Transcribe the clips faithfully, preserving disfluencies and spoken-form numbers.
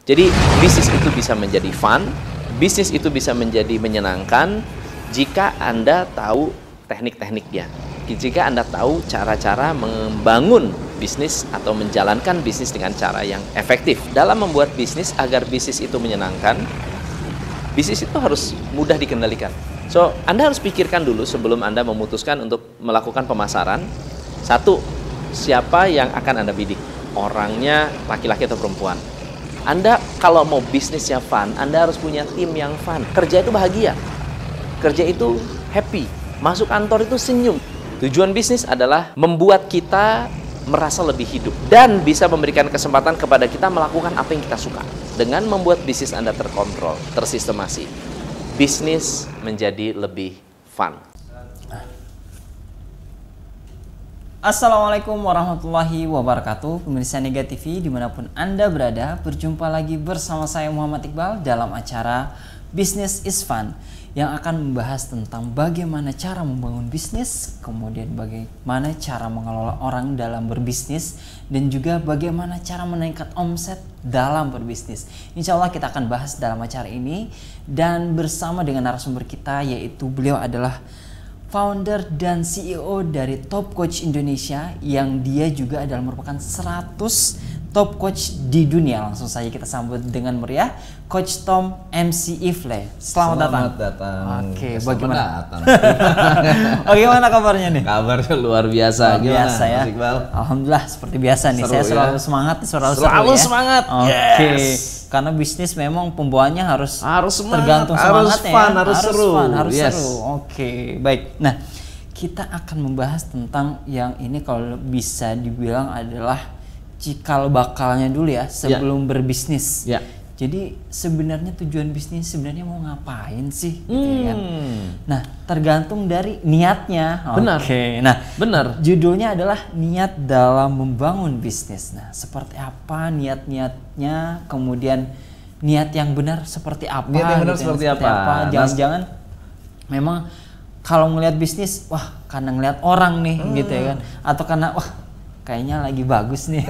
Jadi bisnis itu bisa menjadi fun, bisnis itu bisa menjadi menyenangkan jika Anda tahu teknik-tekniknya. Jika Anda tahu cara-cara membangun bisnis atau menjalankan bisnis dengan cara yang efektif. Dalam membuat bisnis agar bisnis itu menyenangkan, bisnis itu harus mudah dikendalikan. So, Anda harus pikirkan dulu sebelum Anda memutuskan untuk melakukan pemasaran. Satu, siapa yang akan Anda bidik? Orangnya laki-laki atau perempuan? Anda kalau mau bisnisnya fun, Anda harus punya tim yang fun. Kerja itu bahagia. Kerja itu happy. Masuk kantor itu senyum. Tujuan bisnis adalah membuat kita merasa lebih hidup dan bisa memberikan kesempatan kepada kita melakukan apa yang kita suka. Dengan membuat bisnis Anda terkontrol, tersistemasi, bisnis menjadi lebih fun. Assalamualaikum warahmatullahi wabarakatuh. Pemirsa Niaga T V dimanapun Anda berada, berjumpa lagi bersama saya Muhammad Iqbal dalam acara Business is Fun yang akan membahas tentang bagaimana cara membangun bisnis, kemudian bagaimana cara mengelola orang dalam berbisnis, dan juga bagaimana cara menaikkan omset dalam berbisnis. Insya Allah kita akan bahas dalam acara ini, dan bersama dengan narasumber kita, yaitu beliau adalah founder dan C E O dari Top Coach Indonesia, yang dia juga adalah merupakan seratus top coach di dunia. Langsung saja kita sambut dengan meriah Coach Tom M C Ifle. Selamat, Selamat datang. datang. Oke, Selamat bagaimana? datang. Bagaimana kabarnya nih? Kabarnya luar biasa. Luar Gimana, biasa ya. Mas Iqbal? Alhamdulillah seperti biasa nih. Seru Saya selalu ya? semangat, selalu, Selalu seru ya. semangat. Oke. Yes. Karena bisnis memang pembawaannya harus Harus semangat, tergantung harus semangatnya fun, ya. harus seru. Fun, harus Yes. seru. Oke, baik. Nah, kita akan membahas tentang yang ini kalau bisa dibilang adalah cikal bakalnya dulu ya sebelum ya. berbisnis. Ya. Jadi sebenarnya tujuan bisnis sebenarnya mau ngapain sih? Gitu Hmm. kan? Nah, tergantung dari niatnya. Benar. Oke. Nah, Benar. judulnya adalah niat dalam membangun bisnis. Nah, seperti apa niat-niatnya? Kemudian niat yang benar seperti apa? Niat yang benar gitu, seperti apa? Jangan-jangan memang kalau ngelihat bisnis, wah karena ngelihat orang nih, hmm. gitu ya kan? Atau karena wah kayaknya lagi bagus nih.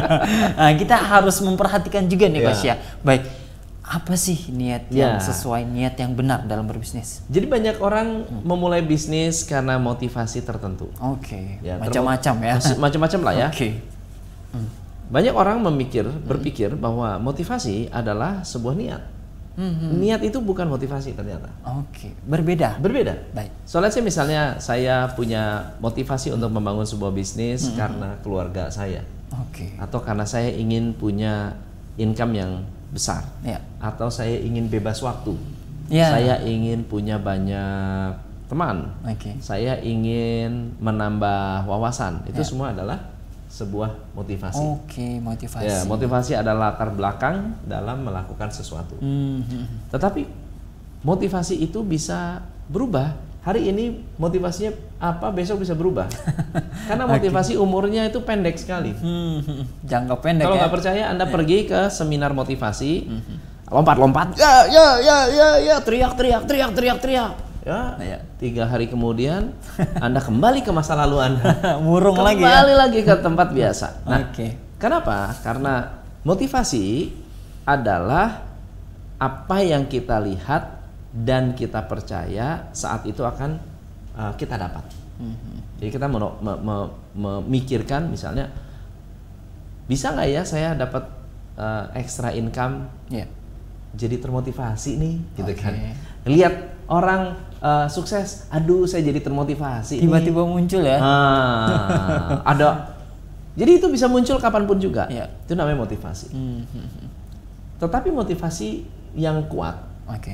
Nah, kita harus memperhatikan juga nih, Coach ya. Baik, apa sih niat yang Ya. sesuai, niat yang benar dalam berbisnis? Jadi banyak orang hmm. memulai bisnis karena motivasi tertentu. Oke, Ya, macam-macam ya. Macam-macam lah ya. Oke. Hmm. Banyak orang memikir, berpikir bahwa motivasi adalah sebuah niat. Hmm. Niat itu bukan motivasi ternyata. Oke, berbeda. Berbeda. Baik. Soalnya sih misalnya saya punya motivasi untuk membangun sebuah bisnis hmm. karena keluarga saya. Oke. Atau karena saya ingin punya income yang besar. Ya. Atau saya ingin bebas waktu. Ya. Saya ingin punya banyak teman. Oke. Saya ingin menambah wawasan. Itu Ya. semua adalah sebuah motivasi. Oke, motivasi. Ya, motivasi adalah latar belakang dalam melakukan sesuatu. Hmm. Tetapi motivasi itu bisa berubah. Hari ini motivasinya apa, besok bisa berubah. Karena motivasi umurnya itu pendek sekali. Hmm. Jangka pendek. Kalau ya? nggak percaya, Anda ya. pergi ke seminar motivasi, lompat-lompat, ya, ya, ya, ya, ya, teriak, teriak, teriak, teriak, teriak. Ya, Ya. tiga hari kemudian Anda kembali ke masa lalu Anda. Murung lagi ya. Kembali lagi ke tempat biasa. Nah, Oke. kenapa? Karena motivasi adalah apa yang kita lihat dan kita percaya saat itu akan uh, kita dapat. Mm-hmm. Jadi kita meno- me- me- memikirkan misalnya, bisa nggak ya saya dapat uh, extra income? Ya. Jadi termotivasi nih, gitu Oke. kan? Lihat orang uh, sukses, aduh saya jadi termotivasi. Tiba-tiba nih. muncul ya. Ah, ada. Jadi itu bisa muncul kapanpun juga. Ya. Itu namanya motivasi. Hmm. Tetapi motivasi yang kuat, Oke.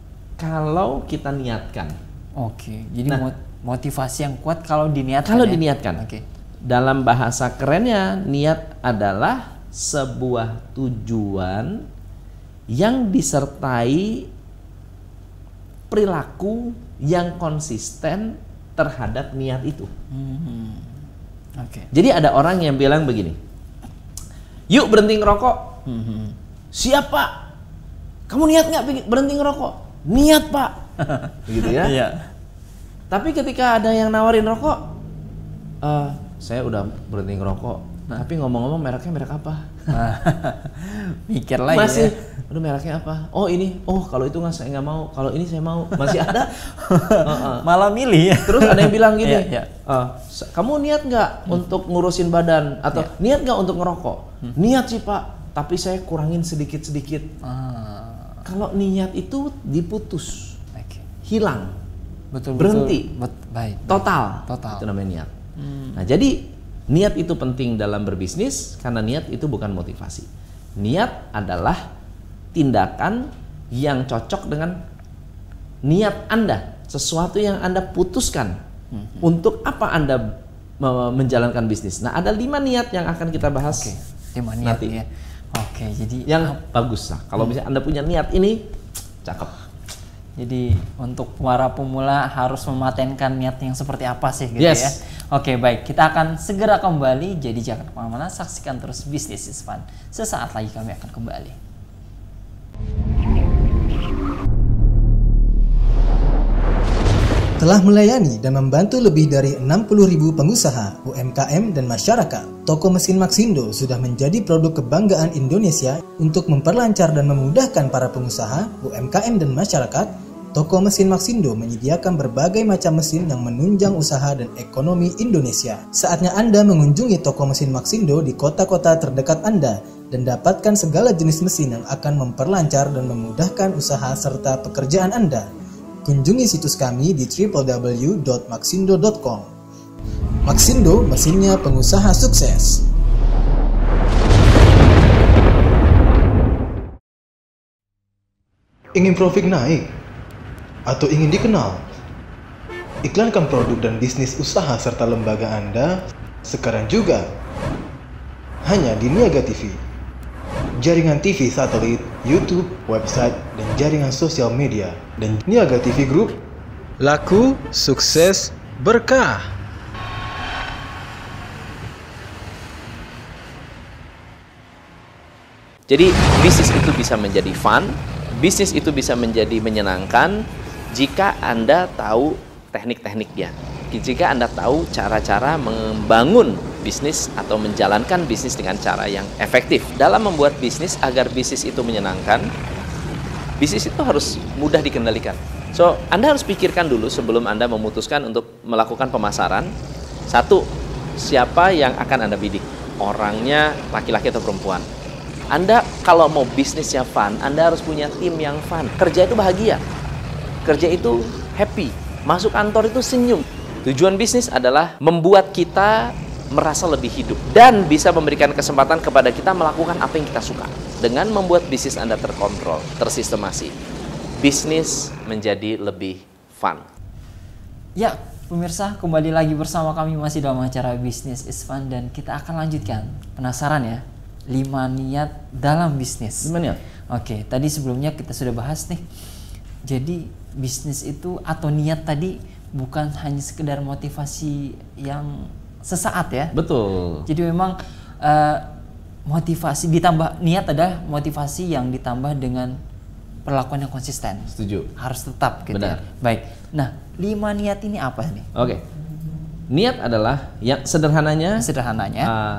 kalau kita niatkan. Oke. Jadi Nah, mot- motivasi yang kuat kalau diniatkan. Kalau ya? diniatkan. Oke. Dalam bahasa kerennya, niat adalah sebuah tujuan yang disertai perilaku yang konsisten terhadap niat itu. Hmm. Oke. Jadi ada orang yang bilang begini, yuk berhenti ngerokok. Hmm. Siap Pak. Kamu niat nggak berhenti ngerokok? Niat Pak. Gitu ya. Iya. Tapi ketika ada yang nawarin rokok, uh, saya udah berhenti ngerokok Nah. Tapi ngomong-ngomong mereknya merek apa? Mikir lagi masih, ya. aduh mereknya apa? Oh ini, oh kalau itu nggak saya nggak mau, kalau ini saya mau. Masih ada. uh, uh. Malah milih ya. Terus ada yang bilang gini, yeah, yeah. Uh, kamu niat nggak hmm. untuk ngurusin badan atau yeah. niat nggak untuk ngerokok? Hmm. Niat sih Pak, tapi saya kurangin sedikit-sedikit. Ah. Kalau niat itu diputus, okay. hilang, betul, berhenti, betul. Bet, baik, total, total. Itu namanya niat. Hmm. Nah jadi niat itu penting dalam berbisnis karena niat itu bukan motivasi. Niat adalah tindakan yang cocok dengan niat Anda, sesuatu yang Anda putuskan hmm. untuk apa Anda menjalankan bisnis. Nah ada lima niat yang akan kita bahas. Okay. Lima niat nanti. Ya. Oke, jadi yang uh, bagus lah. Kalau hmm. misalnya Anda punya niat ini, cakep. Jadi untuk para pemula harus mematenkan niat yang seperti apa sih gitu yes. ya. Oke baik, kita akan segera kembali. Jadi jangan kemana-mana, saksikan terus Business is Fun. Sesaat lagi kami akan kembali. Telah melayani dan membantu lebih dari enam puluh ribu pengusaha, U M K M dan masyarakat. Toko mesin Maxindo sudah menjadi produk kebanggaan Indonesia untuk memperlancar dan memudahkan para pengusaha, U M K M dan masyarakat. Toko mesin Maxindo menyediakan berbagai macam mesin yang menunjang usaha dan ekonomi Indonesia. Saatnya Anda mengunjungi toko mesin Maxindo di kota-kota terdekat Anda dan dapatkan segala jenis mesin yang akan memperlancar dan memudahkan usaha serta pekerjaan Anda. Kunjungi situs kami di w w w dot maxindo dot com. Maxindo, mesinnya pengusaha sukses. Ingin profit naik? Atau ingin dikenal? Iklankan produk dan bisnis usaha serta lembaga Anda sekarang juga. Hanya di Niaga T V. Jaringan T V satelit, YouTube, website, dan jaringan sosial media. Dan Niaga T V Group, laku, sukses, berkah. Jadi bisnis itu bisa menjadi fun, bisnis itu bisa menjadi menyenangkan jika Anda tahu teknik-tekniknya. Jika Anda tahu cara-cara membangun bisnis atau menjalankan bisnis dengan cara yang efektif. Dalam membuat bisnis agar bisnis itu menyenangkan, bisnis itu harus mudah dikendalikan. So, Anda harus pikirkan dulu sebelum Anda memutuskan untuk melakukan pemasaran. Satu, siapa yang akan Anda bidik? Orangnya laki-laki atau perempuan? Anda kalau mau bisnisnya fun, Anda harus punya tim yang fun. Kerja itu bahagia. Kerja itu happy. Masuk kantor itu senyum. Tujuan bisnis adalah membuat kita merasa lebih hidup dan bisa memberikan kesempatan kepada kita melakukan apa yang kita suka. Dengan membuat bisnis Anda terkontrol, tersistemasi, bisnis menjadi lebih fun. Ya, pemirsa, kembali lagi bersama kami masih dalam acara Business is Fun dan kita akan lanjutkan. Penasaran ya? lima niat dalam bisnis. Lima niat? Oke, tadi sebelumnya kita sudah bahas nih. Jadi bisnis itu atau niat tadi bukan hanya sekedar motivasi yang sesaat ya. Betul. Jadi memang uh, motivasi ditambah, niat adalah motivasi yang ditambah dengan perlakuan yang konsisten. Setuju. Harus tetap gitu. Benar. Ya. Baik. Nah, lima niat ini apa nih? Oke. Niat adalah yang sederhananya. Sederhananya. Uh,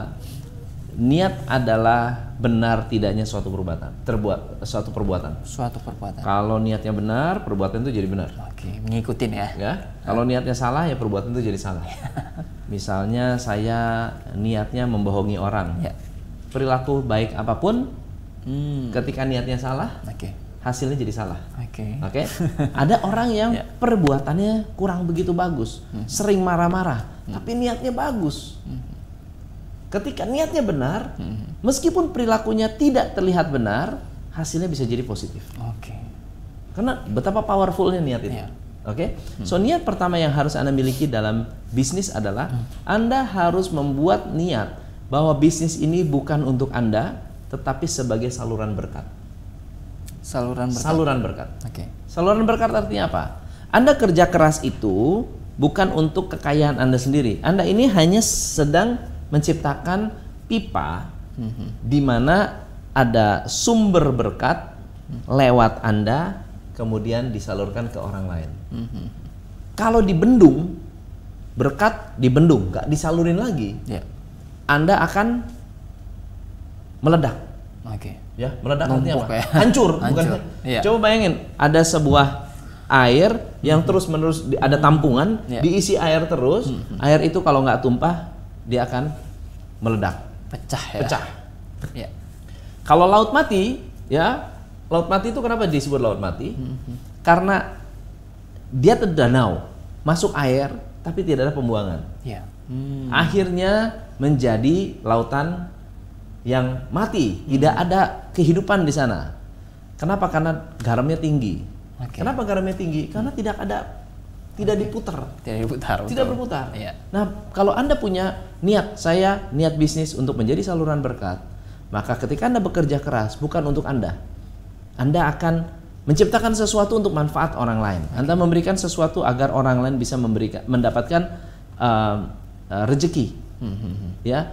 niat adalah benar tidaknya suatu perbuatan, terbuat suatu perbuatan. Suatu perbuatan. Kalau niatnya benar, perbuatan itu jadi benar. Oke, mengikutin ya. Ya. Kalau niatnya salah, ya perbuatan itu jadi salah. Misalnya saya niatnya membohongi orang. Ya. Perilaku baik apapun, hmm. ketika niatnya salah, okay. hasilnya jadi salah. Oke. Okay. Oke. Okay? Ada orang yang ya. perbuatannya kurang begitu bagus, hmm. sering marah-marah, hmm. tapi niatnya bagus. Hmm. Ketika niatnya benar, hmm. meskipun perilakunya tidak terlihat benar, hasilnya bisa jadi positif. Oke. Okay. Karena betapa powerfulnya niat itu. Ya. Oke. Okay? Hmm. So niat pertama yang harus Anda miliki dalam bisnis adalah hmm. Anda harus membuat niat bahwa bisnis ini bukan untuk Anda, tetapi sebagai saluran berkat. Saluran berkat. Saluran berkat. Oke. Okay. Saluran berkat artinya apa? Anda kerja keras itu bukan untuk kekayaan Anda sendiri. Anda ini hanya sedang menciptakan pipa mm-hmm. di mana ada sumber berkat mm-hmm. lewat Anda kemudian disalurkan ke orang lain. Mm-hmm. Kalau dibendung, berkat dibendung, nggak disalurin lagi. Yeah. Anda akan meledak. Oke. Ya, meledak artinya Numpuk apa? ya. Hancur, bukan? Hancur, iya. Coba bayangin, ada sebuah air yang terus-menerus di- ada tampungan, Iya. diisi air terus, air itu kalau nggak tumpah dia akan meledak, Pecah ya. pecah. Ya. Kalau laut mati, ya, laut mati itu kenapa disebut laut mati? Karena dia terdanau, masuk air, tapi tidak ada pembuangan. Ya. Hmm. Akhirnya menjadi lautan yang mati, tidak ada kehidupan di sana. Kenapa? Karena garamnya tinggi. Oke. Kenapa garamnya tinggi? Karena tidak ada, tidak diputar, Tidak diputar. tidak betul. berputar. Iya. Nah, kalau Anda punya niat, saya niat bisnis untuk menjadi saluran berkat, maka ketika Anda bekerja keras, bukan untuk Anda, Anda akan menciptakan sesuatu untuk manfaat orang lain. Anda memberikan sesuatu agar orang lain bisa memberikan, mendapatkan uh, uh, rezeki. Ya,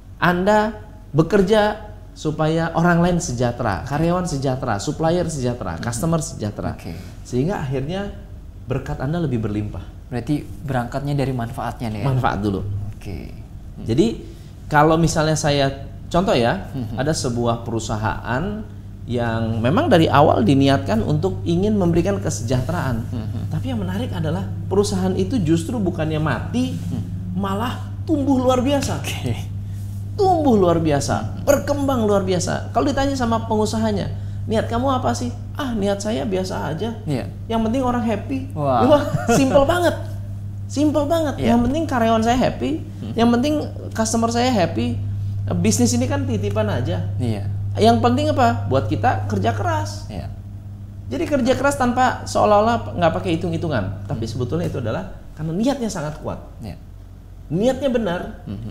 Anda bekerja supaya orang lain sejahtera, karyawan sejahtera, supplier sejahtera, customer sejahtera, Oke. sehingga akhirnya berkat Anda lebih berlimpah. Berarti berangkatnya dari manfaatnya nih ya. Manfaat dulu. Oke. Jadi kalau misalnya saya contoh ya, ada sebuah perusahaan yang memang dari awal diniatkan untuk ingin memberikan kesejahteraan. Tapi yang menarik adalah perusahaan itu justru bukannya mati, malah tumbuh luar biasa. Oke. Tumbuh luar biasa, berkembang luar biasa. Kalau ditanya sama pengusahanya, niat kamu apa sih? Ah, niat saya biasa aja. Iya. Yang penting orang happy. Wah. Wah, simple banget. Simple banget. Iya. Yang penting karyawan saya happy, yang penting customer saya happy. Bisnis ini kan titipan aja. Iya. Yang penting apa? Buat kita kerja keras. Iya. Jadi kerja keras tanpa seolah-olah nggak pakai hitung-hitungan, tapi sebetulnya itu adalah karena niatnya sangat kuat. Iya. Niatnya benar,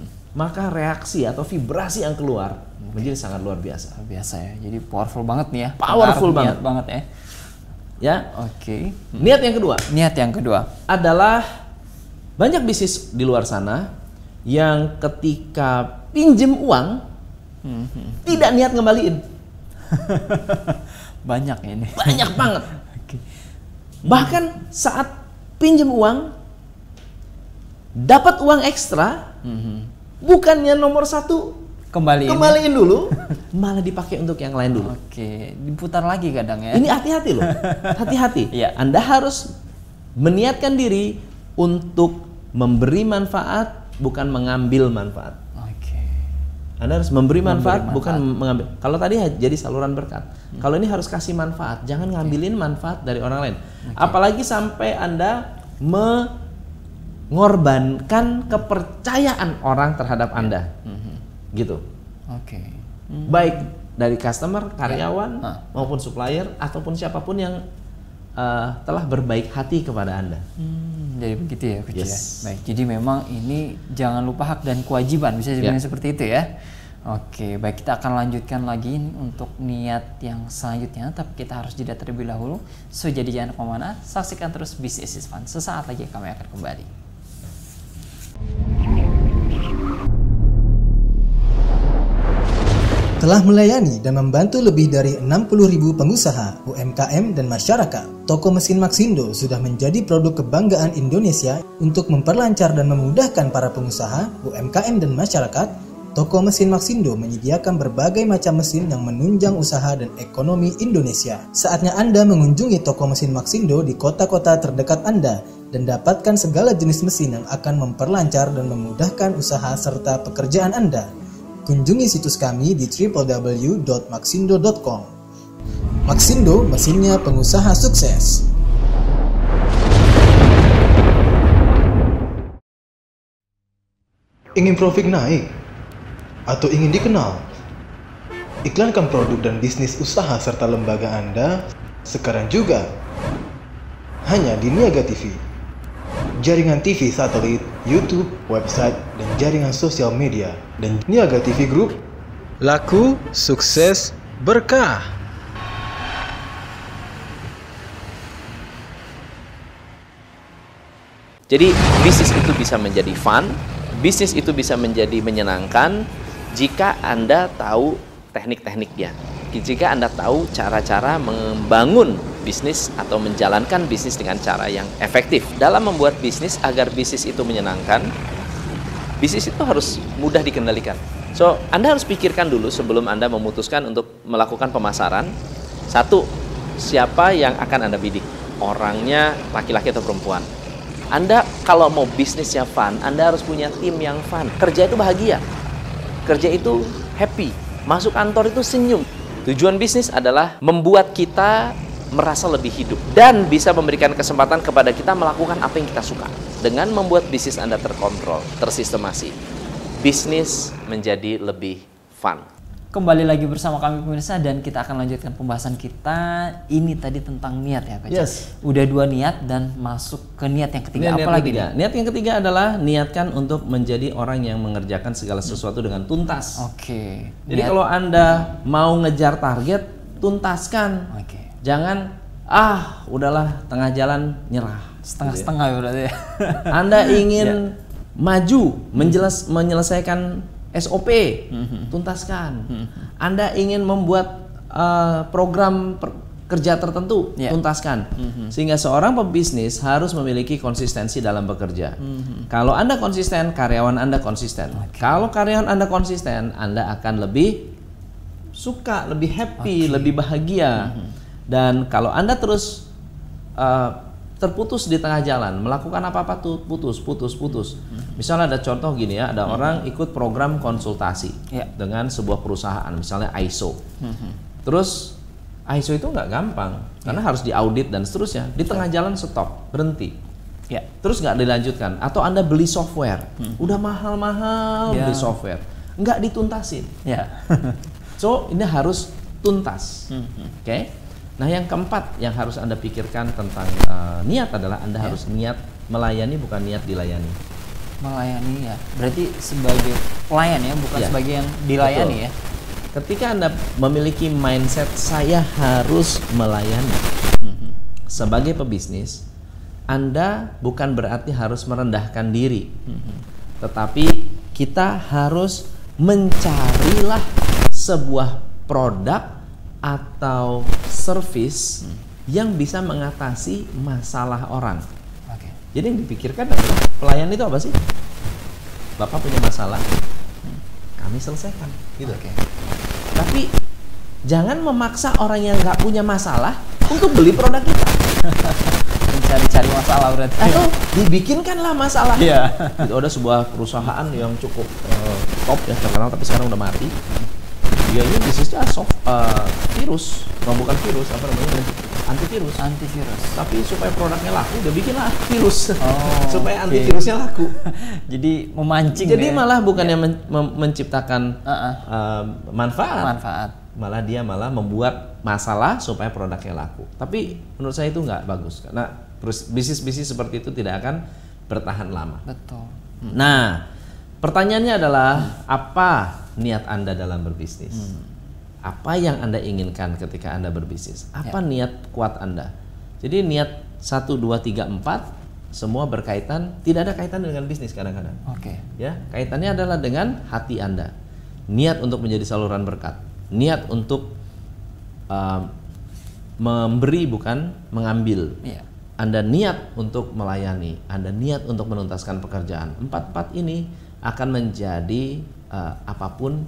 maka reaksi atau vibrasi yang keluar menjadi sangat luar biasa. Luar biasa ya. Jadi powerful banget nih ya. Powerful Pengaruh banget. niat banget ya. Ya. Oke. Niat yang kedua Niat yang kedua. adalah banyak bisnis di luar sana yang ketika pinjem uang tidak niat ngembaliin. Banyak ini. Banyak banget. Oke. Bahkan saat pinjem uang dapat uang ekstra, bukannya nomor satu Kembali. kembaliin dulu, malah dipakai untuk yang lain dulu. Oke. Diputar lagi kadang ya. Ini hati-hati loh, hati-hati. Iya. Anda harus meniatkan diri untuk memberi manfaat, bukan mengambil manfaat. Oke. Anda harus memberi manfaat, Memberi bukan mengambil. Kalau tadi jadi saluran berkat, kalau ini harus kasih manfaat, jangan ngambilin manfaat dari orang lain. Apalagi sampai Anda mengorbankan kepercayaan orang terhadap Anda, gitu. Oke. Baik dari customer, karyawan, Ah. maupun supplier, ataupun siapapun yang uh, telah berbaik hati kepada Anda. Hmm, jadi begitu ya, Coach Yes. ya. Baik, jadi memang ini jangan lupa hak dan kewajiban, bisa dibilang Ya. seperti itu ya. Oke, baik, kita akan lanjutkan lagi ini untuk niat yang selanjutnya, tapi kita harus jeda terlebih dahulu. So, jadi jangan kemana, saksikan terus Business is Fun. Sesaat lagi kami akan kembali. Telah melayani dan membantu lebih dari enam puluh ribu pengusaha, U M K M, dan masyarakat. Toko Mesin Maxindo sudah menjadi produk kebanggaan Indonesia untuk memperlancar dan memudahkan para pengusaha, U M K M, dan masyarakat. Toko Mesin Maxindo menyediakan berbagai macam mesin yang menunjang usaha dan ekonomi Indonesia. Saatnya Anda mengunjungi toko Mesin Maxindo di kota-kota terdekat Anda dan dapatkan segala jenis mesin yang akan memperlancar dan memudahkan usaha serta pekerjaan Anda. Kunjungi situs kami di w w w dot maxindo dot com. Maxindo, mesinnya pengusaha sukses. Ingin profit naik? Atau ingin dikenal? Iklankan produk dan bisnis usaha serta lembaga Anda sekarang juga. Hanya di Niaga T V. Jaringan T V satelit, YouTube, website, dan jaringan sosial media. Dan Niaga T V Group. Laku, sukses, berkah. Jadi bisnis itu bisa menjadi fun, bisnis itu bisa menjadi menyenangkan jika Anda tahu teknik-tekniknya. Jika Anda tahu cara-cara membangun bisnis atau menjalankan bisnis dengan cara yang efektif. Dalam membuat bisnis agar bisnis itu menyenangkan, bisnis itu harus mudah dikendalikan. So, Anda harus pikirkan dulu sebelum Anda memutuskan untuk melakukan pemasaran. Satu, siapa yang akan Anda bidik? Orangnya laki-laki atau perempuan? Anda kalau mau bisnisnya fun, Anda harus punya tim yang fun. Kerja itu bahagia. Kerja itu happy. Masuk kantor itu senyum. Tujuan bisnis adalah membuat kita merasa lebih hidup dan bisa memberikan kesempatan kepada kita melakukan apa yang kita suka. Dengan membuat bisnis Anda terkontrol, tersistemasi, bisnis menjadi lebih fun. Kembali lagi bersama kami pemirsa dan kita akan lanjutkan pembahasan kita. Ini tadi tentang niat ya Coach. Yes. Udah dua niat dan masuk ke niat yang ketiga. Niat, Apa niat lagi ketiga. nih? Niat yang ketiga adalah niatkan untuk menjadi orang yang mengerjakan segala sesuatu dengan tuntas. Oke. Jadi Niat- kalau Anda mau ngejar target, tuntaskan. Oke. Jangan ah udahlah tengah jalan nyerah. Setengah-setengah ya berarti ya. Anda ingin maju, menjelas, menyelesaikan S O P, tuntaskan. Anda ingin membuat uh, program per- kerja tertentu, Yeah. tuntaskan. Sehingga seorang pebisnis harus memiliki konsistensi dalam bekerja. Kalau Anda konsisten, karyawan Anda konsisten. Kalau karyawan Anda konsisten, Anda akan lebih suka, lebih happy, lebih bahagia. Dan kalau Anda terus uh, terputus di tengah jalan, melakukan apa-apa tuh putus, putus, putus. Misalnya ada contoh gini ya, ada orang ikut program konsultasi Ya. dengan sebuah perusahaan, misalnya I S O. Terus I S O itu nggak gampang, karena harus diaudit dan seterusnya. Di tengah jalan stop, berhenti. Ya. Terus nggak dilanjutkan. Atau Anda beli software, udah mahal-mahal Ya. beli software, nggak dituntasin. Ya. So ini harus tuntas, oke? Nah yang keempat yang harus Anda pikirkan tentang uh, niat adalah Anda Ya. harus niat melayani bukan niat dilayani. Melayani ya. Berarti sebagai pelayan ya, bukan Ya. sebagai yang dilayani Betul. ya. Ketika Anda memiliki mindset saya harus melayani sebagai pebisnis, Anda bukan berarti harus merendahkan diri, tetapi kita harus mencarilah sebuah produk atau service yang bisa mengatasi masalah orang. Oke. Jadi yang dipikirkan adalah pelayan itu apa sih? Bapak punya masalah, kami selesaikan. Gitu. Oke. Tapi jangan memaksa orang yang nggak punya masalah untuk beli produk kita. Mencari-cari masalah berarti. Atau dibikinkanlah masalah. Iya. Itu ada sebuah perusahaan yang cukup uh, top ya terkenal tapi sekarang udah mati. Dia ini bisnisnya soft uh, virus, oh, bukan virus apa namanya antivirus. Antivirus. Tapi supaya produknya laku, dia bikinlah virus Oh, supaya oke. antivirusnya laku. Jadi memancing Jadi ya. malah bukannya men- mem- menciptakan Uh-uh. uh, manfaat, manfaat. malah dia malah membuat masalah supaya produknya laku. Tapi menurut saya itu nggak bagus karena terus bisnis-bisnis seperti itu tidak akan bertahan lama. Betul. Nah, pertanyaannya adalah apa niat Anda dalam berbisnis? Apa yang Anda inginkan ketika Anda berbisnis? Apa niat kuat Anda? Jadi niat satu, dua, tiga, empat semua berkaitan, tidak ada kaitan dengan bisnis kadang-kadang. Oke. Ya, kaitannya adalah dengan hati Anda. Niat untuk menjadi saluran berkat. Niat untuk um, memberi bukan mengambil. Iya. Anda niat untuk melayani, Anda niat untuk menuntaskan pekerjaan. Empat-empat ini akan menjadi uh, apapun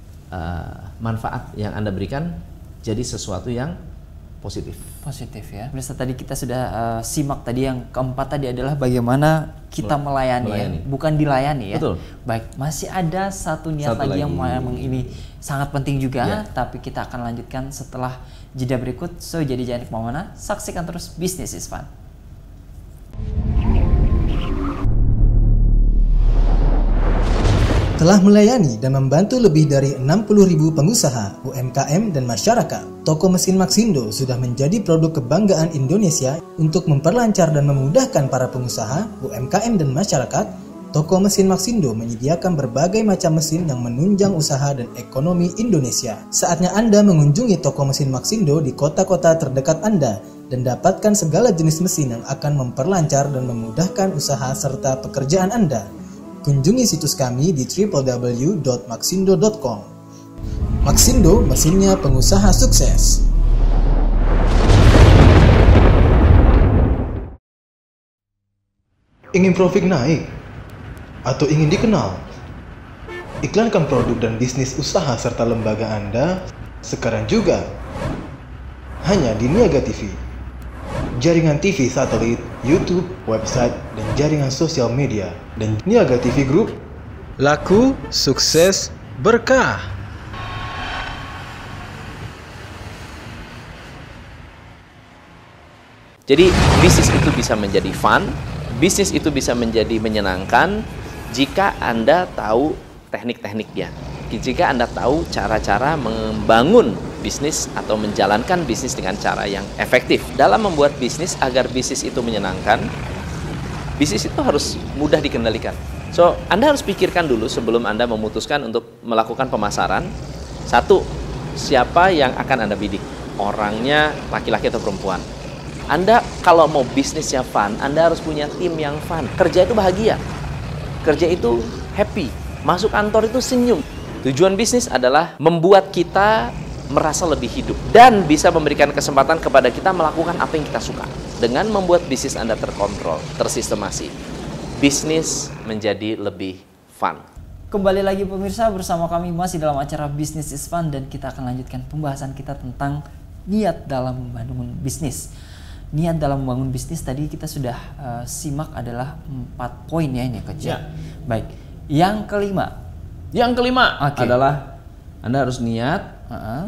uh, manfaat yang Anda berikan jadi sesuatu yang positif. Positif ya. Bisa tadi kita sudah uh, simak tadi yang keempat tadi adalah bagaimana kita melayani, Melayani. ya, bukan dilayani ya. Betul. Baik, masih ada satu niat Satu lagi, lagi. yang memang ini sangat penting juga, Ya. tapi kita akan lanjutkan setelah jeda berikut. So jadi jangan kemana-mana, saksikan terus Business is Fun. Telah melayani dan membantu lebih dari enam puluh ribu pengusaha, U M K M, dan masyarakat. Toko Mesin Maxindo sudah menjadi produk kebanggaan Indonesia untuk memperlancar dan memudahkan para pengusaha, U M K M, dan masyarakat. Toko Mesin Maxindo menyediakan berbagai macam mesin yang menunjang usaha dan ekonomi Indonesia. Saatnya Anda mengunjungi Toko Mesin Maxindo di kota-kota terdekat Anda dan dapatkan segala jenis mesin yang akan memperlancar dan memudahkan usaha serta pekerjaan Anda. Kunjungi situs kami di w w w dot maxindo dot com. Maxindo, mesinnya pengusaha sukses. Ingin profit naik? atau ingin dikenal? Iklankan produk dan bisnis usaha serta lembaga Anda sekarang juga. Hanya di Niaga T V. Jaringan T V satelit, YouTube, website, dan jaringan sosial media. Dan Niaga T V Group, laku, sukses, berkah. Jadi bisnis itu bisa menjadi fun, bisnis itu bisa menjadi menyenangkan jika Anda tahu teknik-tekniknya. Jika Anda tahu cara-cara membangun bisnis atau menjalankan bisnis dengan cara yang efektif. Dalam membuat bisnis agar bisnis itu menyenangkan, bisnis itu harus mudah dikendalikan. So, Anda harus pikirkan dulu sebelum Anda memutuskan untuk melakukan pemasaran. Satu, siapa yang akan Anda bidik? Orangnya laki-laki atau perempuan? Anda kalau mau bisnisnya fun, Anda harus punya tim yang fun. Kerja itu bahagia. Kerja itu happy. Masuk kantor itu senyum. Tujuan bisnis adalah membuat kita merasa lebih hidup dan bisa memberikan kesempatan kepada kita melakukan apa yang kita suka. Dengan membuat bisnis Anda terkontrol, tersistemasi, bisnis menjadi lebih fun. Kembali lagi pemirsa, bersama kami masih dalam acara Business is Fun, dan kita akan lanjutkan pembahasan kita tentang niat dalam membangun bisnis. Niat dalam membangun bisnis tadi kita sudah uh, simak adalah empat poin ya ini Coach. Ya. Baik. Yang kelima. Yang kelima Okay. adalah Anda harus niat Uh-huh.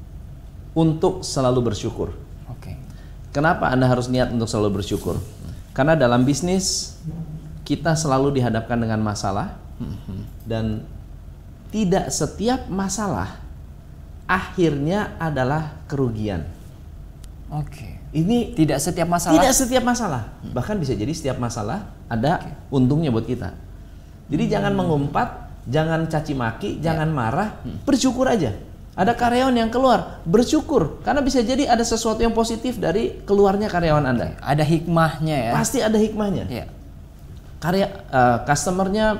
untuk selalu bersyukur. Oke. Okay. Kenapa Anda harus niat untuk selalu bersyukur? Karena dalam bisnis kita selalu dihadapkan dengan masalah, dan tidak setiap masalah akhirnya adalah kerugian. Oke. Okay. Ini Tidak setiap masalah. tidak setiap masalah, bahkan bisa jadi setiap masalah ada Okay. untungnya buat kita. Jadi Hmm. jangan mengumpat, jangan caci maki, Ya. jangan marah, bersyukur aja. Ada karyawan yang keluar, bersyukur karena bisa jadi ada sesuatu yang positif dari keluarnya karyawan Anda. Ada hikmahnya ya. Pasti ada hikmahnya. Ya. Karya uh, customernya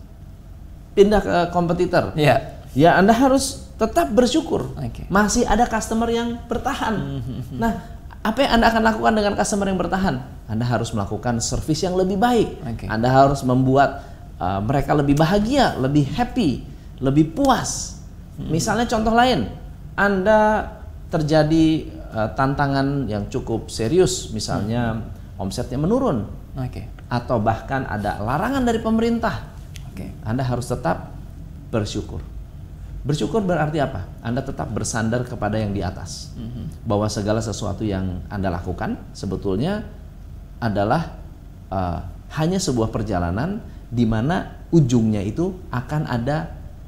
pindah ke kompetitor. Ya. Ya, Anda harus tetap bersyukur. Oke. Masih ada customer yang bertahan. Nah, apa yang Anda akan lakukan dengan customer yang bertahan? Anda harus melakukan servis yang lebih baik. Oke. Anda harus membuat uh, mereka lebih bahagia, lebih happy, lebih puas. Misalnya contoh lain, Anda terjadi uh, tantangan yang cukup serius, misalnya omsetnya menurun, Oke. atau bahkan ada larangan dari pemerintah. Oke. Anda harus tetap bersyukur. Bersyukur berarti apa? Anda tetap bersandar kepada yang di atas. Bahwa segala sesuatu yang Anda lakukan sebetulnya adalah uh, hanya sebuah perjalanan di mana ujungnya itu akan ada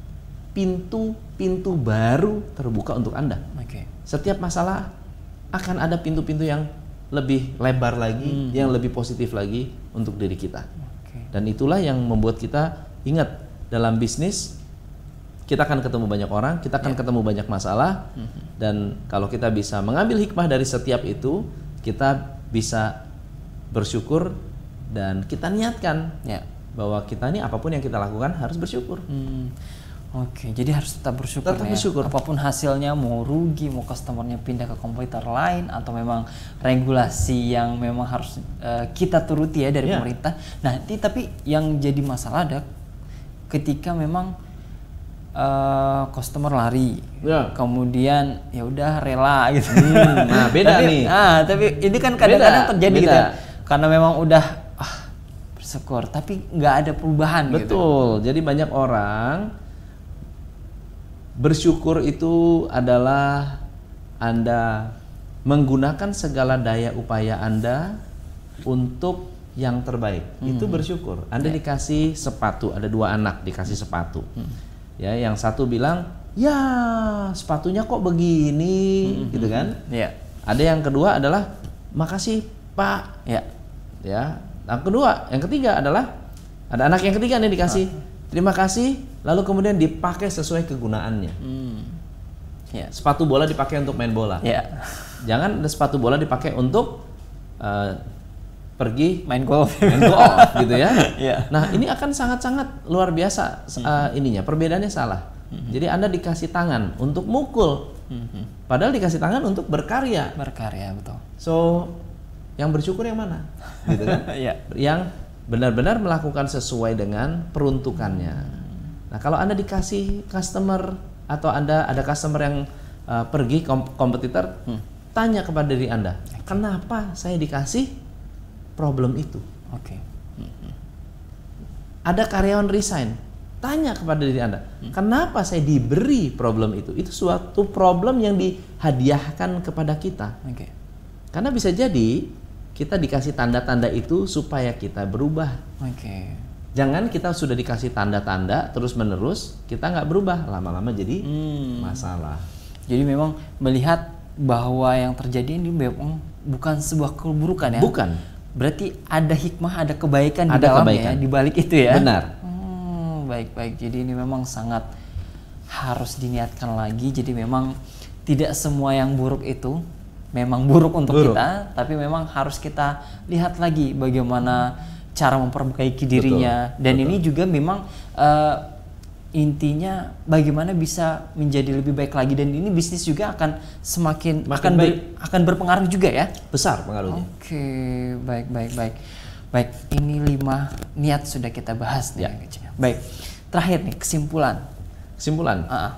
pintu-pintu baru terbuka untuk Anda. Oke. Setiap masalah akan ada pintu-pintu yang lebih lebar lagi, yang lebih positif lagi untuk diri kita. Oke. Dan itulah yang membuat kita ingat, dalam bisnis kita akan ketemu banyak orang, kita akan ketemu banyak masalah, dan kalau kita bisa mengambil hikmah dari setiap itu, kita bisa bersyukur dan kita niatkan Ya. bahwa kita ini apapun yang kita lakukan harus bersyukur. Hmm. Oke, jadi harus tetap bersyukur Tetap ya. bersyukur. Apapun hasilnya, mau rugi, mau customernya pindah ke kompetitor lain, atau memang regulasi yang memang harus uh, kita turuti ya dari Ya. pemerintah. Nah, ini tapi yang jadi masalah ada ketika memang uh, customer lari, Ya. kemudian ya udah rela gitu. Hmm, nah, beda tapi, nih. Ah, tapi ini kan kadang-kadang Beda, terjadi gitu beda. ya. Karena memang udah ah, bersyukur, tapi nggak ada perubahan gitu. Betul. Jadi banyak orang bersyukur itu adalah Anda menggunakan segala daya upaya Anda untuk yang terbaik. Itu bersyukur. Anda dikasih sepatu, ada dua anak dikasih sepatu. Ya, yang satu bilang, "Ya, sepatunya kok begini?" gitu kan? Iya. Ada yang kedua adalah, "Makasih, Pak." Ya. Ya. Yang kedua, yang ketiga adalah ada anak yang ketiga nih dikasih, "Terima kasih." Lalu kemudian dipakai sesuai kegunaannya. Hmm. Ya. Sepatu bola dipakai untuk main bola. Ya. Jangan ada sepatu bola dipakai untuk uh, pergi Main golf. main golf gitu ya. Iya. Nah, ini akan sangat-sangat luar biasa uh, ininya. Perbedaannya salah. Jadi Anda dikasih tangan untuk mukul. Padahal dikasih tangan untuk berkarya. Berkarya, betul. So, yang bersyukur yang mana? Gitu kan? Iya. Yang benar-benar melakukan sesuai dengan peruntukannya. Nah, kalau Anda dikasih customer atau Anda ada customer yang uh, pergi kom kompetitor, hmm. tanya kepada diri Anda, okay. kenapa saya dikasih problem itu? Oke. Okay. Hmm. Ada karyawan resign, tanya kepada diri Anda, hmm. kenapa saya diberi problem itu? Itu suatu problem yang dihadiahkan kepada kita. Oke. Okay. Karena bisa jadi kita dikasih tanda-tanda itu supaya kita berubah. Oke. Okay. Jangan kita sudah dikasih tanda-tanda terus-menerus, kita nggak berubah, lama-lama jadi hmm. masalah. Jadi memang melihat bahwa yang terjadi ini memang bukan sebuah keburukan ya? Bukan. Berarti ada hikmah, ada kebaikan ada di dalamnya kebaikan. ya, di balik itu ya? Benar. Hmm, baik-baik, jadi ini memang sangat harus diniatkan lagi, jadi memang tidak semua yang buruk itu memang buruk untuk buruk. kita, tapi memang harus kita lihat lagi bagaimana cara memperbaiki dirinya. Betul, dan betul. Ini juga memang uh, intinya bagaimana bisa menjadi lebih baik lagi, dan ini bisnis juga akan semakin Makin akan ber, akan berpengaruh juga ya. Besar pengaruhnya. Oke, okay, baik baik baik. Baik, ini lima niat sudah kita bahas nih. Ya. Baik. Terakhir nih kesimpulan. Kesimpulan. Uh-uh.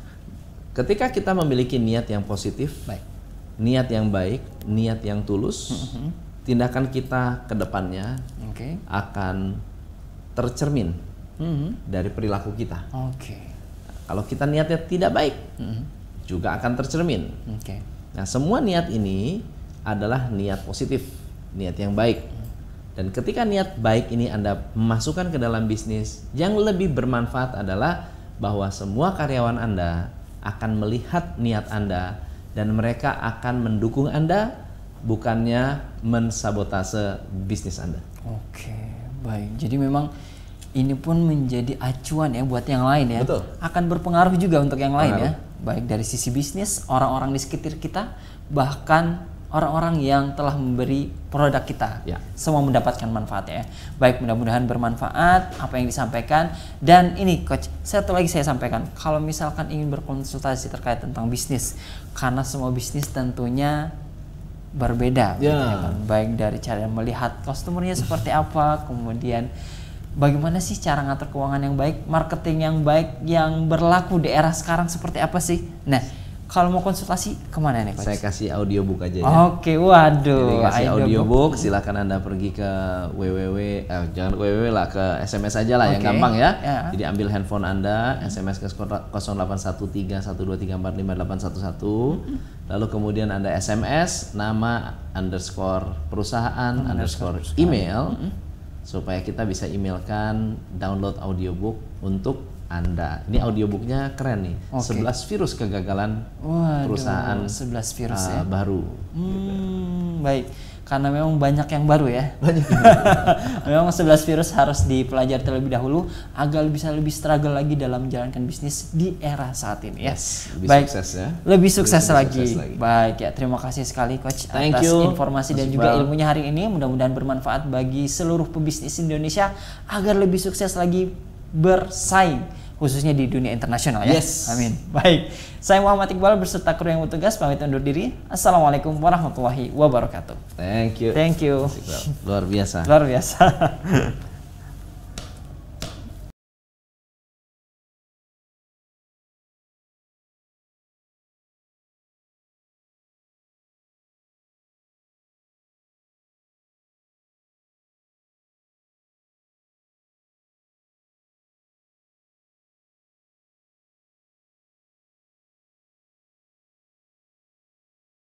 Ketika kita memiliki niat yang positif, baik. niat yang baik, niat yang tulus, mm-hmm. tindakan kita ke depannya okay. akan tercermin mm-hmm. dari perilaku kita. Okay. Kalau kita niatnya tidak baik, mm-hmm. juga akan tercermin. Okay. Nah, semua niat ini adalah niat positif, niat yang baik. Dan ketika niat baik ini Anda masukkan ke dalam bisnis, yang lebih bermanfaat adalah bahwa semua karyawan Anda akan melihat niat Anda dan mereka akan mendukung Anda, bukannya mensabotase bisnis Anda. Oke, baik. Jadi memang ini pun menjadi acuan ya buat yang lain ya. Betul. Akan berpengaruh juga untuk yang lain Pengaruh. ya. Baik dari sisi bisnis, orang-orang di sekitar kita, bahkan orang-orang yang telah memberi produk kita. Ya. Semua mendapatkan manfaatnya ya. Baik, mudah-mudahan bermanfaat apa yang disampaikan. Dan ini Coach, satu lagi saya sampaikan, kalau misalkan ingin berkonsultasi terkait tentang bisnis, karena semua bisnis tentunya berbeda, ya. gitu ya kan? Baik dari cara melihat customernya seperti apa, kemudian bagaimana sih cara ngatur keuangan yang baik, marketing yang baik yang berlaku di era sekarang seperti apa sih? Nah, kalau mau konsultasi kemana nih Coach? Saya kasih audiobook aja ya. Oke, waduh. Jadi kasih audiobook, silakan Anda pergi ke www, eh, jangan ke www lah, ke S M S aja lah okay. yang gampang ya. ya. Jadi ambil handphone Anda, S M S ke nol delapan satu tiga satu dua tiga empat lima delapan satu satu, lalu kemudian Anda S M S nama underscore perusahaan underscore, underscore email, mm-hmm. supaya kita bisa emailkan download audiobook untuk Anda. Ini audiobooknya keren nih. Okay. sebelas virus kegagalan Waduh, perusahaan sebelas virus uh, ya? baru. Hmm, gitu. Baik. Karena memang banyak yang baru ya. Banyak. Memang sebelas virus harus dipelajari terlebih dahulu agar bisa lebih struggle lagi dalam menjalankan bisnis di era saat ini ya. Yes, lebih baik. sukses ya. Lebih sukses, lebih lagi. sukses lagi. Baik ya, terima kasih sekali Coach Thank atas you. informasi dan Mas juga Iqbal. ilmunya hari ini. Mudah-mudahan bermanfaat bagi seluruh pebisnis Indonesia agar lebih sukses lagi bersaing, khususnya di dunia internasional ya. Yes. Amin. Baik. Saya Muhammad Iqbal berserta kru yang bertugas pamit undur diri. Assalamualaikum warahmatullahi wabarakatuh. Thank you. Thank you. Luar biasa. Luar biasa.